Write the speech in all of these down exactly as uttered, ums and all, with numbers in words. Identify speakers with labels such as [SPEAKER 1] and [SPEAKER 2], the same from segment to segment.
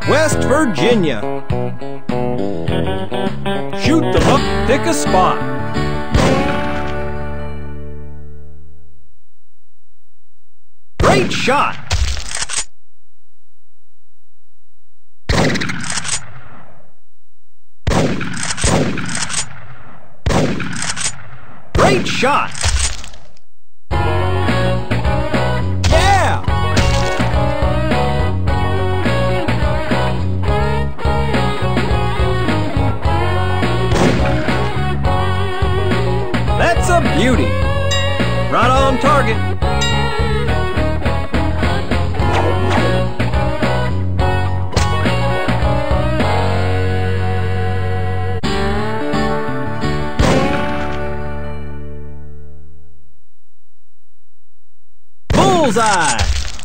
[SPEAKER 1] West Virginia. Shoot the buck, pick a spot. Great shot. Great shot. Yeah! That's a beauty. Right on target. Bullseye!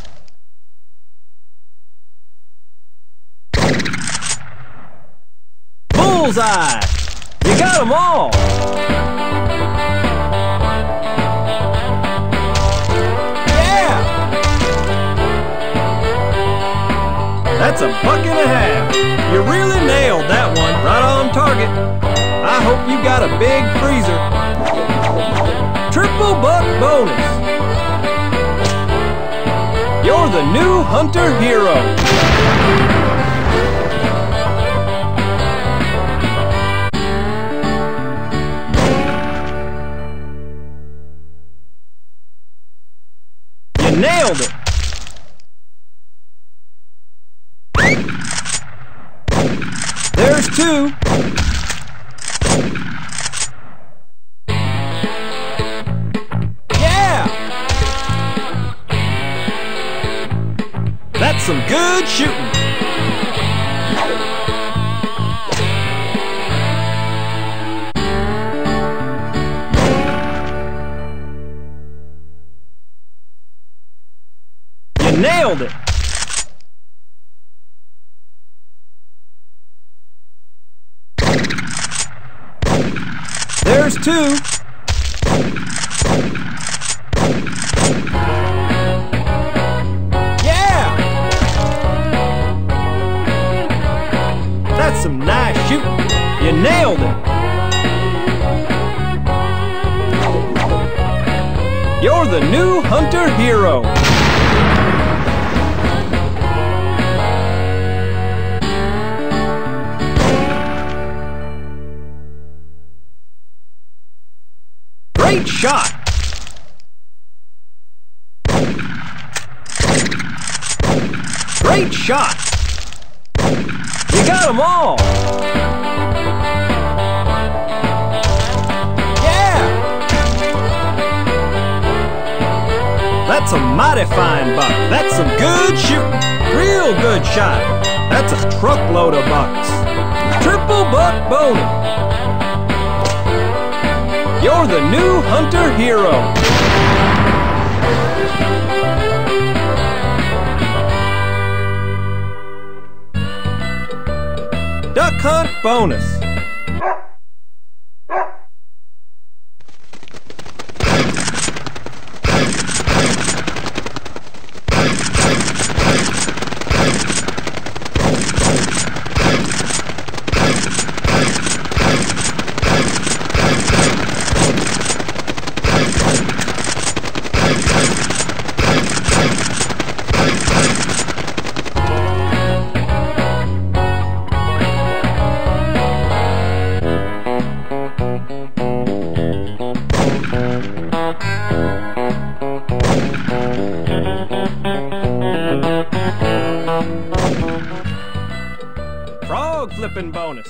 [SPEAKER 1] Bullseye! You got them all! Yeah! That's a buck and a half. You really nailed that one. Right on target. I hope you got a big freezer. Triple buck bonus. You're the new hunter hero. You nailed it. There's two. That's some good shooting. You nailed it. There's two. That's some nice shooting. You nailed it. You're the new hunter hero. Great shot. Great shot. You got them all! Yeah! That's a mighty fine buck. That's some good shooting. Real good shot. That's a truckload of bucks. Triple buck bonus. You're the new hunter hero. Duck hunt bonus. Frog flipping bonus.